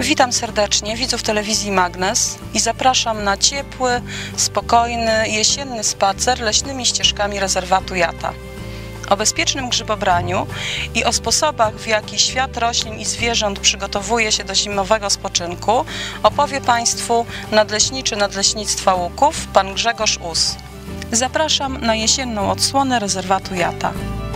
Witam serdecznie widzów telewizji Magnes i zapraszam na ciepły, spokojny, jesienny spacer leśnymi ścieżkami rezerwatu Jata. O bezpiecznym grzybobraniu i o sposobach, w jaki świat roślin i zwierząt przygotowuje się do zimowego spoczynku, opowie Państwu nadleśniczy Nadleśnictwa Łuków, pan Grzegorz Us. Zapraszam na jesienną odsłonę rezerwatu Jata.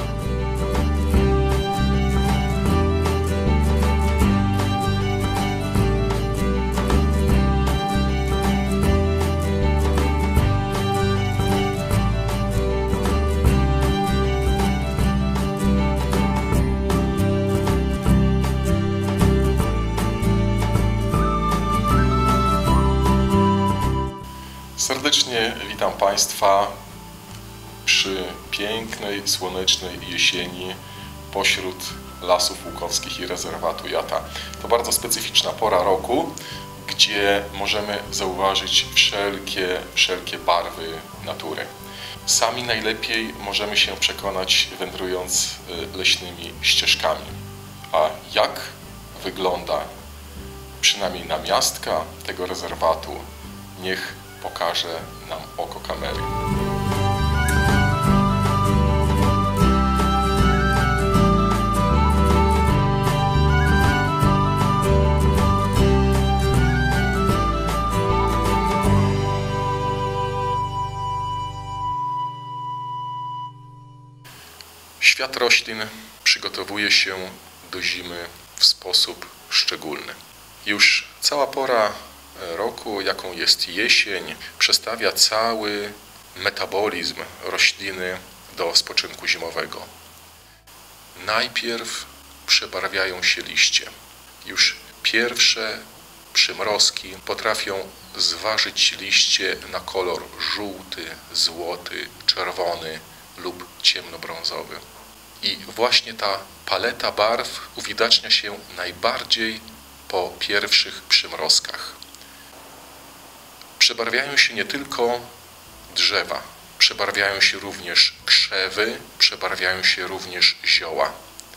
Serdecznie witam Państwa przy pięknej, słonecznej jesieni pośród lasów łukowskich i rezerwatu Jata. To bardzo specyficzna pora roku, gdzie możemy zauważyć wszelkie barwy natury. Sami najlepiej możemy się przekonać, wędrując leśnymi ścieżkami. A jak wygląda przynajmniej namiastka tego rezerwatu, niech pokaże nam oko kamery. Świat roślin przygotowuje się do zimy w sposób szczególny. Już cała pora roku, jaką jest jesień, przestawia cały metabolizm rośliny do spoczynku zimowego. Najpierw przebarwiają się liście. Już pierwsze przymrozki potrafią zważyć liście na kolor żółty, złoty, czerwony lub ciemnobrązowy. I właśnie ta paleta barw uwidacznia się najbardziej po pierwszych przymrozkach. Przebarwiają się nie tylko drzewa, przebarwiają się również krzewy, przebarwiają się również zioła.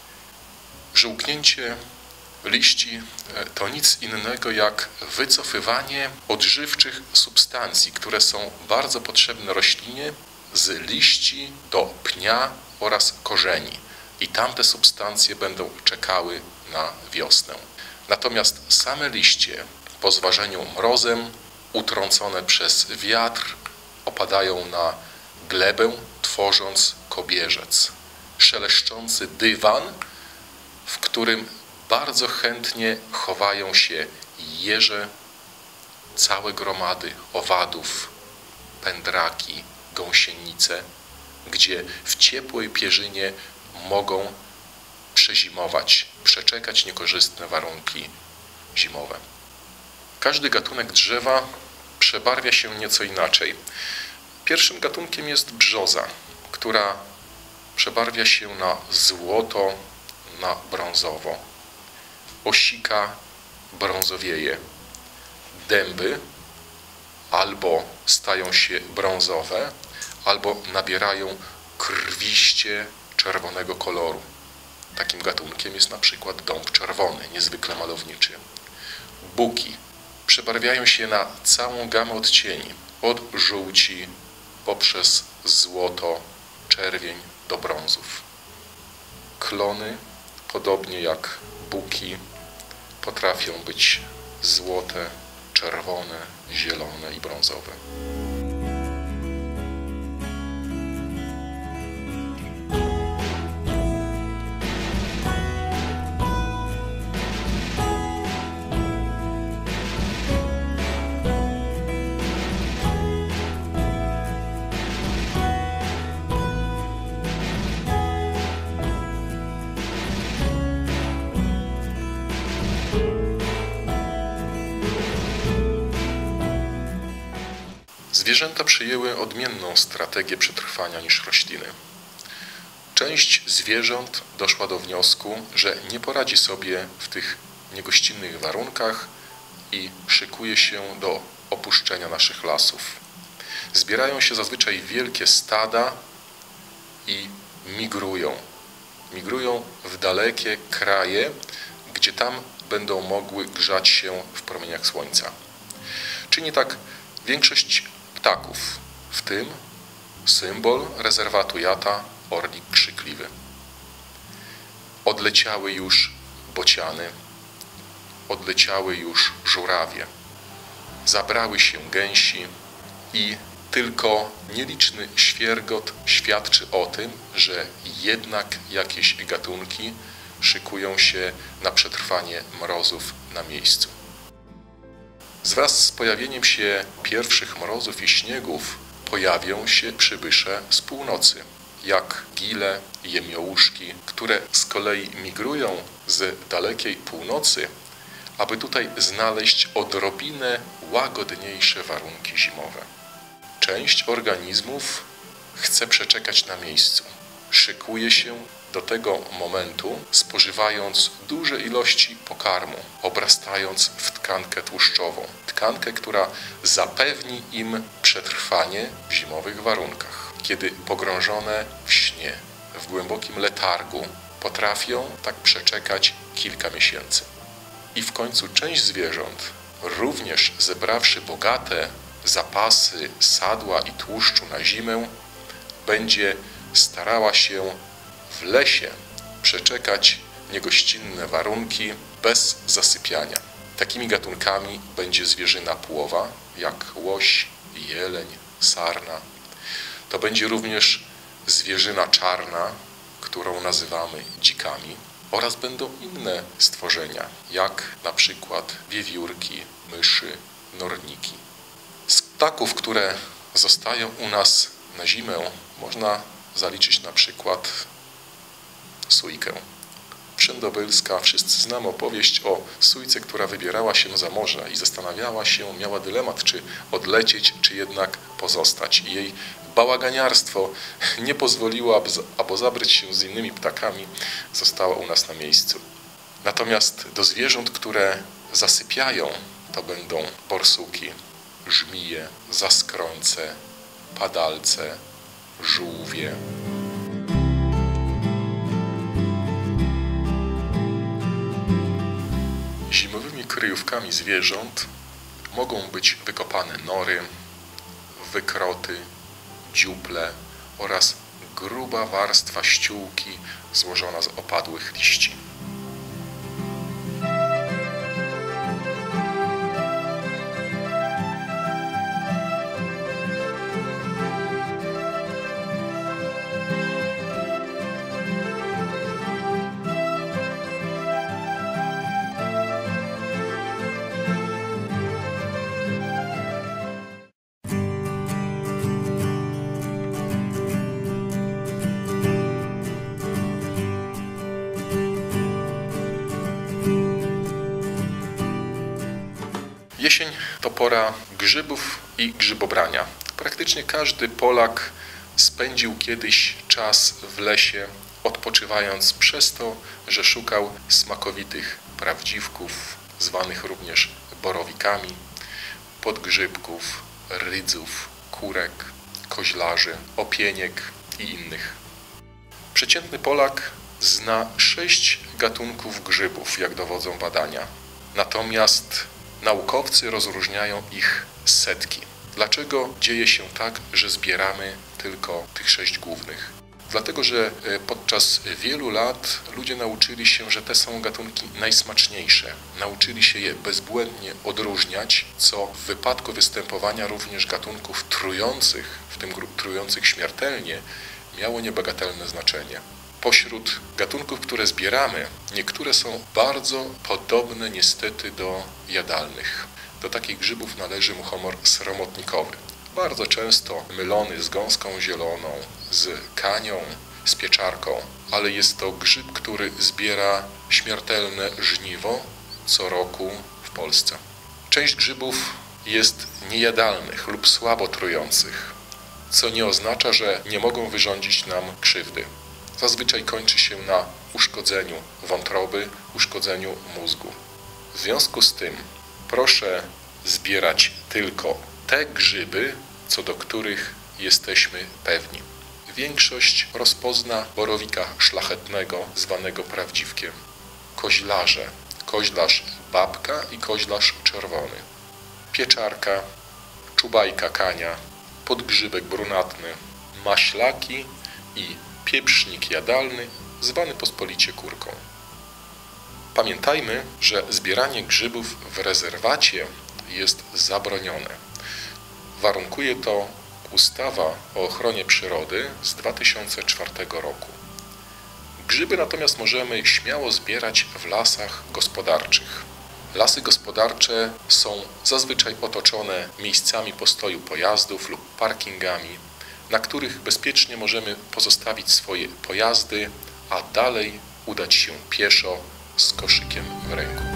Żółknięcie liści to nic innego jak wycofywanie odżywczych substancji, które są bardzo potrzebne roślinie, z liści do pnia oraz korzeni. I tamte substancje będą czekały na wiosnę. Natomiast same liście po zważeniu mrozem, utrącone przez wiatr, opadają na glebę, tworząc kobierzec, szeleszczący dywan, w którym bardzo chętnie chowają się jeże, całe gromady owadów, pędraki, gąsienice, gdzie w ciepłej pierzynie mogą przezimować, przeczekać niekorzystne warunki zimowe. Każdy gatunek drzewa przebarwia się nieco inaczej. Pierwszym gatunkiem jest brzoza, która przebarwia się na złoto, na brązowo. Osika brązowieje. Dęby albo stają się brązowe, albo nabierają krwiście czerwonego koloru. Takim gatunkiem jest na przykład dąb czerwony, niezwykle malowniczy. Buki przebarwiają się na całą gamę odcieni, od żółci poprzez złoto, czerwień do brązów. Klony, podobnie jak buki, potrafią być złote, czerwone, zielone i brązowe. Zwierzęta przyjęły odmienną strategię przetrwania niż rośliny. Część zwierząt doszła do wniosku, że nie poradzi sobie w tych niegościnnych warunkach i szykuje się do opuszczenia naszych lasów. Zbierają się zazwyczaj wielkie stada i migrują. Migrują w dalekie kraje, gdzie tam będą mogły grzać się w promieniach słońca. Czyni tak większość ptaków, w tym symbol rezerwatu Jata, orlik krzykliwy. Odleciały już bociany, odleciały już żurawie, zabrały się gęsi i tylko nieliczny świergot świadczy o tym, że jednak jakieś gatunki szykują się na przetrwanie mrozów na miejscu. Wraz z pojawieniem się pierwszych mrozów i śniegów pojawią się przybysze z północy, jak gile, jemiołuszki, które z kolei migrują z dalekiej północy, aby tutaj znaleźć odrobinę łagodniejsze warunki zimowe. Część organizmów chce przeczekać na miejscu. Szykuje się do tego momentu, spożywając duże ilości pokarmu, obrastając w tkankę tłuszczową. Tkankę, która zapewni im przetrwanie w zimowych warunkach. Kiedy pogrążone w śnie, w głębokim letargu, potrafią tak przeczekać kilka miesięcy. I w końcu część zwierząt, również zebrawszy bogate zapasy sadła i tłuszczu na zimę, będzie starała się w lesie przeczekać niegościnne warunki bez zasypiania. Takimi gatunkami będzie zwierzyna płowa, jak łoś, jeleń, sarna. To będzie również zwierzyna czarna, którą nazywamy dzikami, oraz będą inne stworzenia, jak na przykład wiewiórki, myszy, norniki. Z ptaków, które zostają u nas na zimę, można zaliczyć na przykład sójkę. Wszędobylska, wszyscy znamy opowieść o sójce, która wybierała się za morze i zastanawiała się, miała dylemat, czy odlecieć, czy jednak pozostać. I jej bałaganiarstwo nie pozwoliło, aby zabrać się z innymi ptakami, została u nas na miejscu. Natomiast do zwierząt, które zasypiają, to będą borsuki, żmije, zaskrońce, padalce, żółwie. Zimowymi kryjówkami zwierząt mogą być wykopane nory, wykroty, dziuple oraz gruba warstwa ściółki złożona z opadłych liści. Jesień to pora grzybów i grzybobrania. Praktycznie każdy Polak spędził kiedyś czas w lesie, odpoczywając przez to, że szukał smakowitych prawdziwków, zwanych również borowikami, podgrzybków, rydzów, kurek, koźlarzy, opieniek i innych. Przeciętny Polak zna 6 gatunków grzybów, jak dowodzą badania. Natomiast naukowcy rozróżniają ich setki. Dlaczego dzieje się tak, że zbieramy tylko tych 6 głównych? Dlatego, że podczas wielu lat ludzie nauczyli się, że te są gatunki najsmaczniejsze. Nauczyli się je bezbłędnie odróżniać, co w wypadku występowania również gatunków trujących, w tym trujących śmiertelnie, miało niebagatelne znaczenie. Pośród gatunków, które zbieramy, niektóre są bardzo podobne niestety do jadalnych. Do takich grzybów należy muchomor sromotnikowy. Bardzo często mylony z gąską zieloną, z kanią, z pieczarką, ale jest to grzyb, który zbiera śmiertelne żniwo co roku w Polsce. Część grzybów jest niejadalnych lub słabo trujących, co nie oznacza, że nie mogą wyrządzić nam krzywdy. Zazwyczaj kończy się na uszkodzeniu wątroby, uszkodzeniu mózgu. W związku z tym proszę zbierać tylko te grzyby, co do których jesteśmy pewni. Większość rozpozna borowika szlachetnego, zwanego prawdziwkiem. koźlarz babka i koźlarz czerwony, pieczarka, czubajka kania, podgrzybek brunatny, maślaki i pieprznik jadalny, zwany pospolicie kurką. Pamiętajmy, że zbieranie grzybów w rezerwacie jest zabronione. Warunkuje to ustawa o ochronie przyrody z 2004 roku. Grzyby natomiast możemy śmiało zbierać w lasach gospodarczych. Lasy gospodarcze są zazwyczaj otoczone miejscami postoju pojazdów lub parkingami, na których bezpiecznie możemy pozostawić swoje pojazdy, a dalej udać się pieszo z koszykiem w ręku.